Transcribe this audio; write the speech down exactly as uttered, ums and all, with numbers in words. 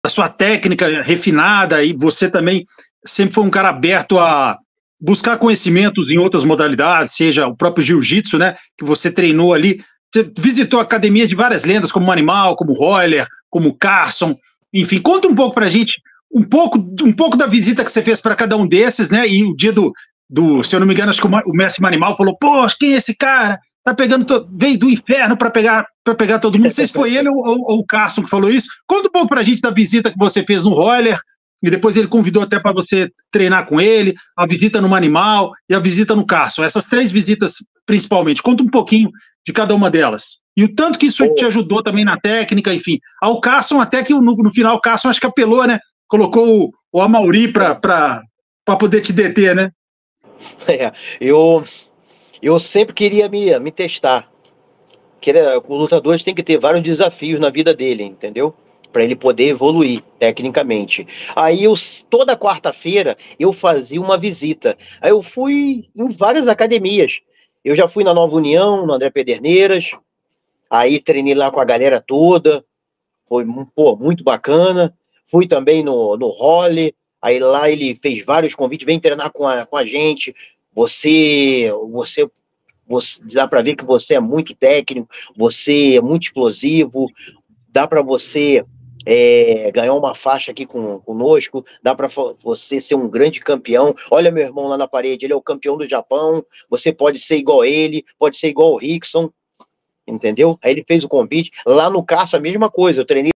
a sua técnica refinada, e você também sempre foi um cara aberto a buscar conhecimentos em outras modalidades, seja o próprio jiu-jitsu, né, que você treinou ali. Você visitou academias de várias lendas, como o Animal, como o Royler, como o Carson, enfim, conta um pouco pra gente, um pouco, um pouco da visita que você fez para cada um desses, né, e o dia do, do, se eu não me engano, acho que o mestre Manimal falou, pô, quem é esse cara? Tá pegando, to... veio do inferno para pegar, para pegar todo mundo. Não sei se foi ele ou, ou, ou o Carson que falou isso. Conta um pouco pra gente da visita que você fez no Royler, e depois ele convidou até para você treinar com ele, a visita no Manimal e a visita no Carson. Essas três visitas, principalmente. Conta um pouquinho de cada uma delas. E o tanto que isso te ajudou também na técnica, enfim. Ao Carson, até que no, no final, o Carson acho que apelou, né? Colocou o, o Amauri para poder te deter, né? É, eu, eu sempre queria me, me testar. Queria, os lutadores têm que ter vários desafios na vida dele, entendeu? Para ele poder evoluir tecnicamente. Aí eu, toda quarta-feira eu fazia uma visita. Aí eu fui em várias academias. Eu já fui na Nova União, no André Pederneiras. Aí treinei lá com a galera toda. Foi, pô, muito bacana. Fui também no, no Holly. Aí lá ele fez vários convites. Vem treinar com a, com a gente. Você, você, você dá para ver que você é muito técnico. Você é muito explosivo. Dá para você é, ganhar uma faixa aqui com, conosco, dá para você ser um grande campeão. Olha meu irmão lá na parede, ele é o campeão do Japão, você pode ser igual a ele, pode ser igual o Rickson, entendeu? Aí ele fez o convite. Lá no Caça, a mesma coisa, eu treinei